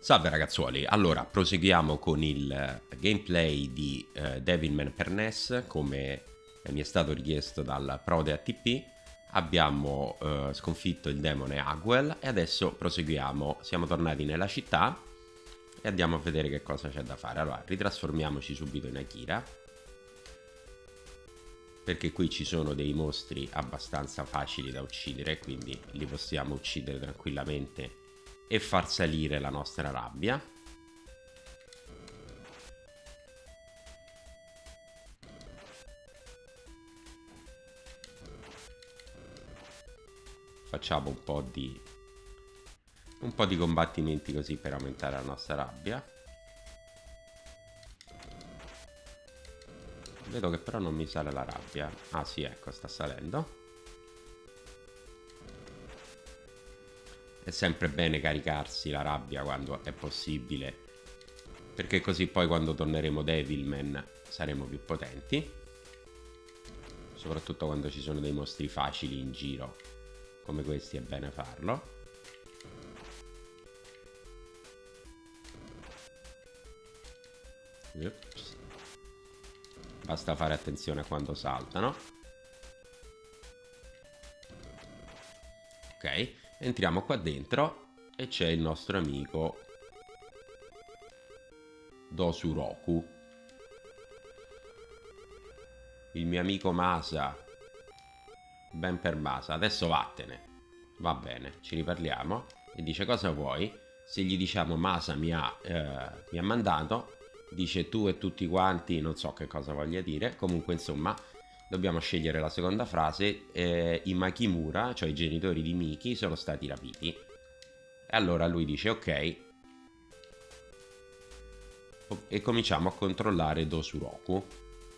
Salve ragazzuoli, allora proseguiamo con il gameplay di Devilman per NES come mi è stato richiesto dal Prode ATP. Abbiamo sconfitto il demone Agwell e adesso proseguiamo, siamo tornati nella città e andiamo a vedere che cosa c'è da fare. Allora, ritrasformiamoci subito in Akira, perché qui ci sono dei mostri abbastanza facili da uccidere, quindi li possiamo uccidere tranquillamente e far salire la nostra rabbia. Facciamo un po' di combattimenti così per aumentare la nostra rabbia. Vedo che però non mi sale la rabbia. Ah sì, ecco, sta salendo. È sempre bene caricarsi la rabbia quando è possibile, perché così poi quando torneremo Devilman saremo più potenti. Soprattutto quando ci sono dei mostri facili in giro come questi è bene farlo. Ups. Basta fare attenzione a quando saltano. Ok, entriamo qua dentro e c'è il nostro amico Dosuroku, il mio amico Masa. Ben per Masa, adesso vattene. Va bene, ci riparliamo. E dice: cosa vuoi? Se gli diciamo Masa mi ha mandato, dice tu e tutti quanti, non so che cosa voglia dire. Comunque insomma dobbiamo scegliere la seconda frase. I Makimura, cioè i genitori di Miki, sono stati rapiti. E allora lui dice ok, e cominciamo a controllare Dosuroku.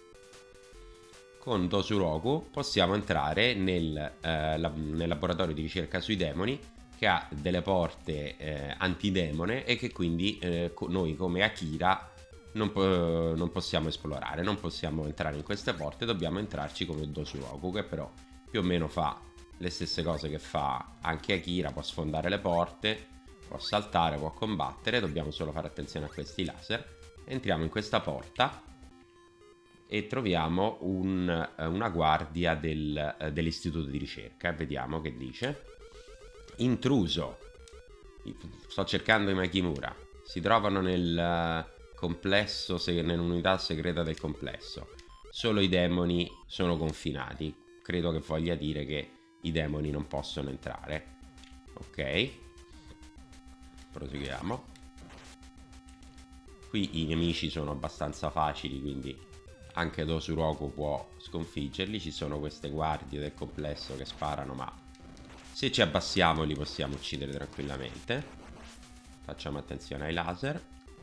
Con Dosuroku possiamo entrare nel laboratorio di ricerca sui demoni, che ha delle porte antidemone e che quindi noi come Akira non possiamo esplorare, non possiamo entrare in queste porte, dobbiamo entrarci come Dosuroku, che però più o meno fa le stesse cose che fa anche Akira. Può sfondare le porte, può saltare, può combattere, dobbiamo solo fare attenzione a questi laser. Entriamo in questa porta e troviamo una guardia dell'istituto di ricerca. Vediamo che dice: intruso, sto cercando i Makimura, si trovano nel complesso, nell'unità segreta del complesso, solo i demoni sono confinati. Credo che voglia dire che i demoni non possono entrare. Ok, proseguiamo. Qui i nemici sono abbastanza facili, quindi anche Dosuroku può sconfiggerli. Ci sono queste guardie del complesso che sparano, ma se ci abbassiamo li possiamo uccidere tranquillamente. Facciamo attenzione ai laser.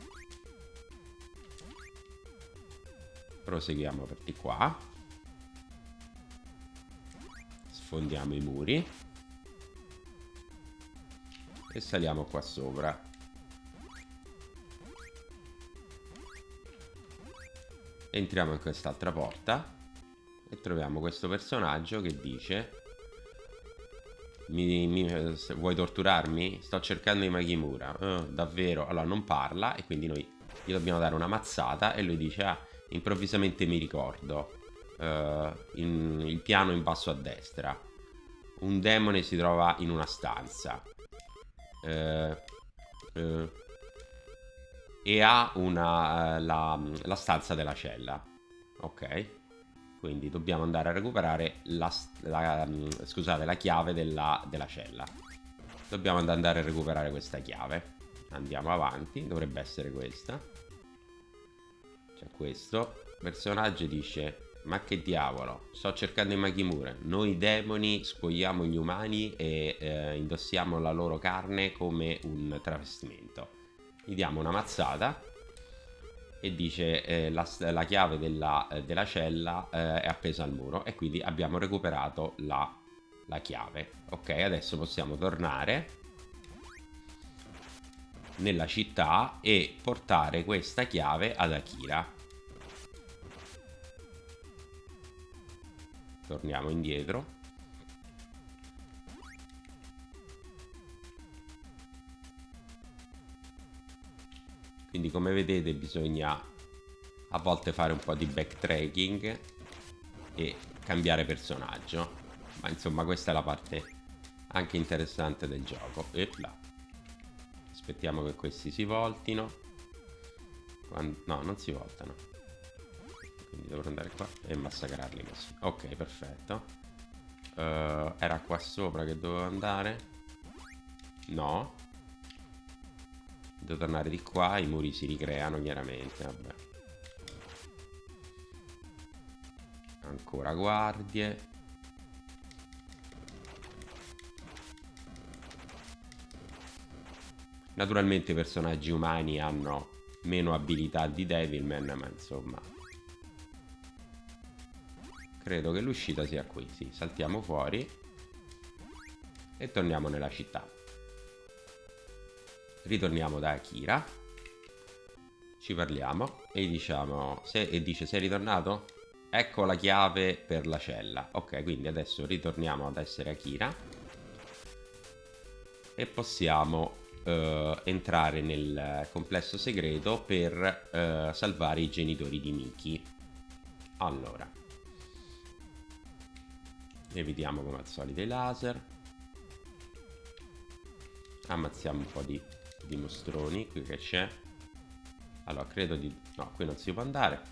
Proseguiamo per di qua. Sfondiamo i muri e saliamo qua sopra. Entriamo in quest'altra porta e troviamo questo personaggio che dice: vuoi torturarmi? Sto cercando i Makimura. Davvero? Allora non parla, e quindi noi gli dobbiamo dare una mazzata e lui dice: ah, improvvisamente mi ricordo il piano in basso a destra, un demone si trova in una stanza e ha la stanza della cella. Ok, quindi dobbiamo andare a recuperare la chiave della cella. Dobbiamo andare a recuperare questa chiave. Andiamo avanti, dovrebbe essere questa. C'è questo personaggio e dice: ma che diavolo, sto cercando i Makimura. Noi demoni spogliamo gli umani e indossiamo la loro carne come un travestimento. Gli diamo una mazzata e dice la chiave della cella è appesa al muro, e quindi abbiamo recuperato la chiave. Ok, adesso possiamo tornare nella città e portare questa chiave ad Akira. Torniamo indietro. Quindi come vedete bisogna a volte fare un po' di backtracking e cambiare personaggio, ma insomma questa è la parte anche interessante del gioco. E là, aspettiamo che questi si voltino. No, non si voltano, quindi dovrò andare qua e massacrarli così. Ok, perfetto. Era qua sopra che dovevo andare? No, devo tornare di qua. I muri si ricreano chiaramente, vabbè. Ancora guardie. Naturalmente i personaggi umani hanno meno abilità di Devilman, ma insomma credo che l'uscita sia qui. Sì, saltiamo fuori e torniamo nella città. Ritorniamo da Akira, ci parliamo e diciamo e dice: sei ritornato? Ecco la chiave per la cella. Ok, quindi adesso ritorniamo ad essere Akira e possiamo entrare nel complesso segreto per salvare i genitori di Miki. Allora, evitiamo come al solito i laser, ammazziamo un po' di mostroni. Qui che c'è? Allora credo di... no, qui non si può andare.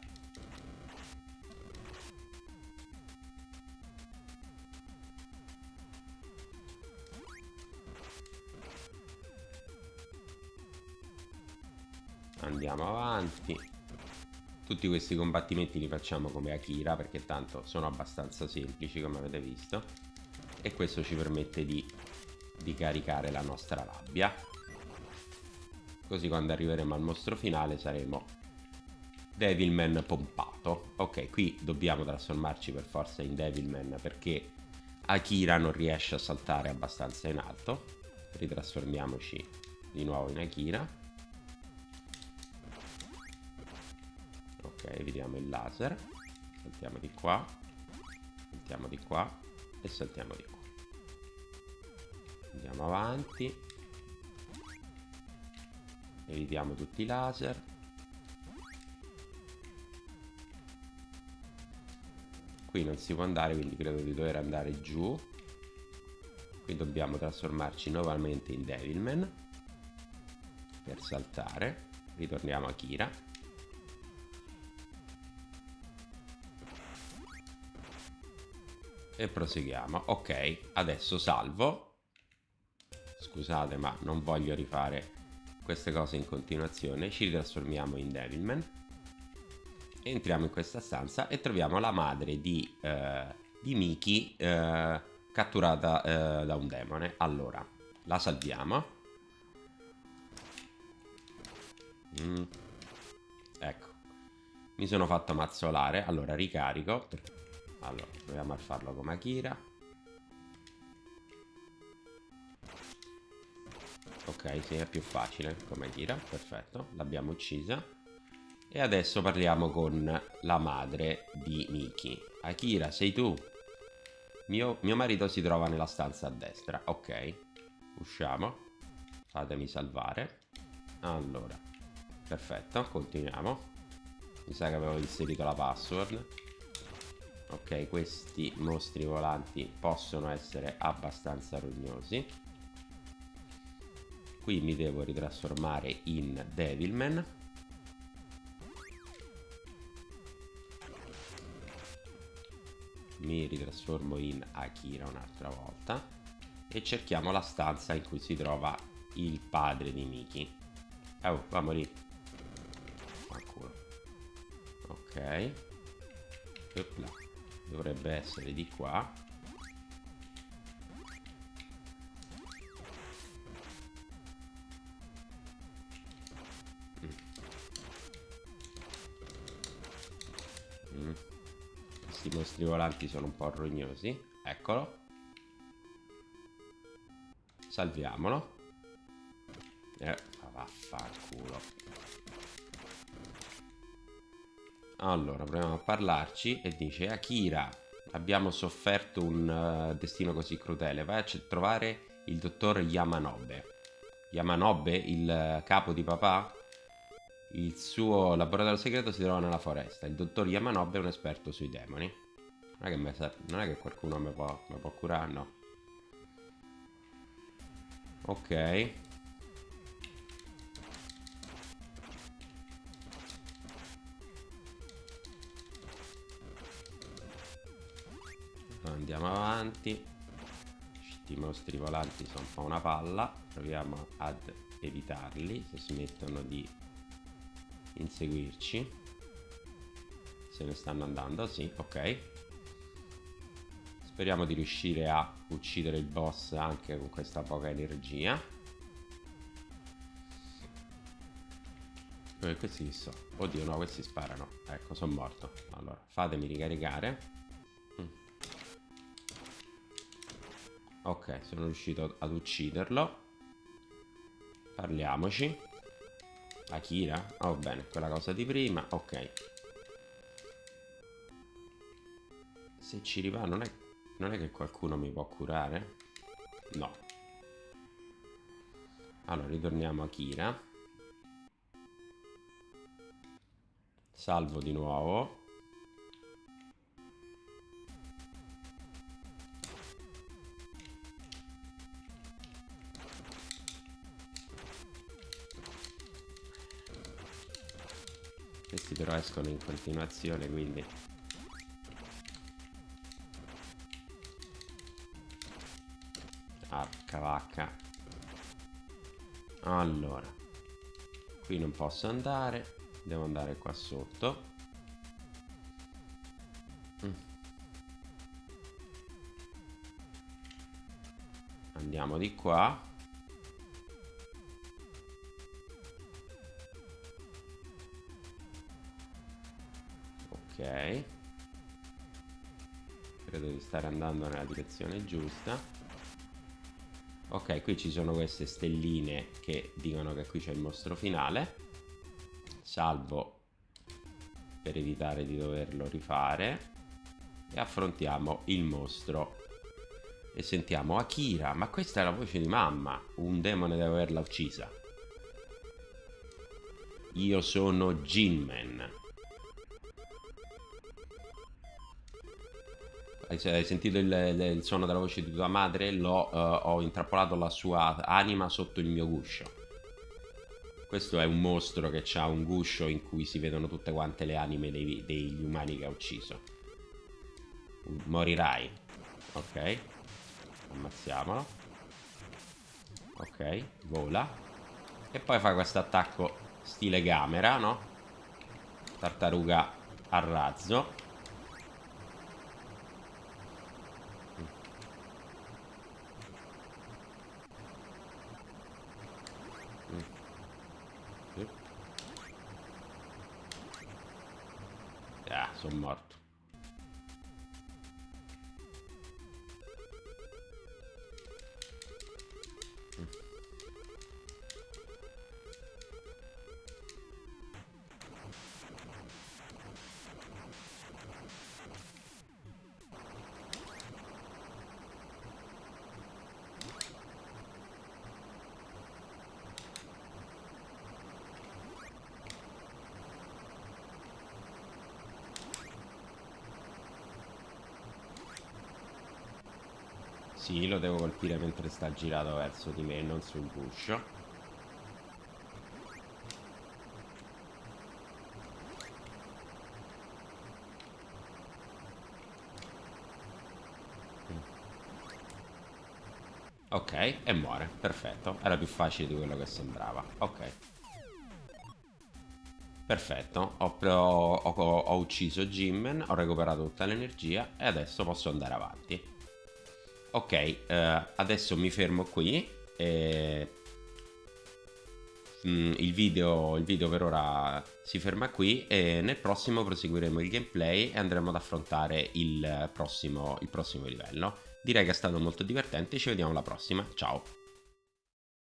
Andiamo avanti. Tutti questi combattimenti li facciamo come Akira, perché tanto sono abbastanza semplici, come avete visto, e questo ci permette di caricare la nostra rabbia, così quando arriveremo al mostro finale saremo Devilman pompato. Ok, qui dobbiamo trasformarci per forza in Devilman perché Akira non riesce a saltare abbastanza in alto. Ritrasformiamoci di nuovo in Akira. Ok, vediamo il laser. Saltiamo di qua, saltiamo di qua e saltiamo di qua. Andiamo avanti. Evitiamo tutti i laser. Qui non si può andare, quindi credo di dover andare giù. Qui dobbiamo trasformarci nuovamente in Devilman per saltare. Ritorniamo a Akira. E proseguiamo. Ok, adesso salvo. Scusate, ma non voglio rifare queste cose in continuazione. Ci ritrasformiamo in Devilman. Entriamo in questa stanza e troviamo la madre di Miki catturata da un demone. Allora, la salviamo. Ecco, mi sono fatto mazzolare. Allora, ricarico. Allora, proviamo a farlo come Akira. Ok, sì, è più facile come Akira. Perfetto, l'abbiamo uccisa. E adesso parliamo con la madre di Miki. Akira, sei tu? Mio marito si trova nella stanza a destra. Ok, usciamo. Fatemi salvare. Allora, perfetto, continuiamo. Mi sa che avevo inserito la password. Ok, questi mostri volanti possono essere abbastanza rognosi. Qui mi devo ritrasformare in Devilman. Mi ritrasformo in Akira un'altra volta e cerchiamo la stanza in cui si trova il padre di Miki. Oh, va a morire. Ok. Opla. Dovrebbe essere di qua. Questi mostri volanti sono un po' rognosi. Eccolo. Salviamolo. Vaffanculo. Allora, proviamo a parlarci e dice: Akira, abbiamo sofferto un destino così crudele. Vai a trovare il dottor Yamanobe. Yamanobe, il capo di papà? Il suo laboratorio segreto si trova nella foresta. Il dottor Yamanobe è un esperto sui demoni. Non è che qualcuno mi può curare, no. Ok. Andiamo avanti. Questi mostri volanti sono un po' una palla. Proviamo ad evitarli se smettono di inseguirci. Se ne stanno andando, sì, ok. Speriamo di riuscire a uccidere il boss anche con questa poca energia. Questi chi so? Oddio, no, questi sparano. Ecco, sono morto. Allora, fatemi ricaricare. Ok, sono riuscito ad ucciderlo. Parliamoci. Akira? Oh, bene, quella cosa di prima. Ok. Se ci ripara, non è che qualcuno mi può curare? No. Allora, ritorniamo a Akira. Salvo di nuovo. Questi però escono in continuazione, quindi... Arca vacca. Allora, qui non posso andare. Devo andare qua sotto. Andiamo di qua. Ok. Credo di stare andando nella direzione giusta. Ok, qui ci sono queste stelline che dicono che qui c'è il mostro finale. Salvo per evitare di doverlo rifare. E affrontiamo il mostro. E sentiamo Akira. Ma questa è la voce di mamma. Un demone deve averla uccisa. Io sono Jinmen. Hai sentito il suono della voce di tua madre? Ho intrappolato la sua anima sotto il mio guscio. Questo è un mostro che ha un guscio in cui si vedono tutte quante le anime degli umani che ha ucciso. Morirai. Ok. Ammazziamolo. Ok, vola. E poi fa questo attacco stile Gamera, no? Tartaruga a razzo. Sono morto. Sì, lo devo colpire mentre sta girato verso di me, non sul guscio. Ok, e muore, perfetto. Era più facile di quello che sembrava. Ok. Perfetto, ho ucciso Jinmen, ho recuperato tutta l'energia e adesso posso andare avanti. Ok, adesso mi fermo qui. Il video per ora si ferma qui e nel prossimo proseguiremo il gameplay e andremo ad affrontare il prossimo livello. Direi che è stato molto divertente, ci vediamo alla prossima, ciao!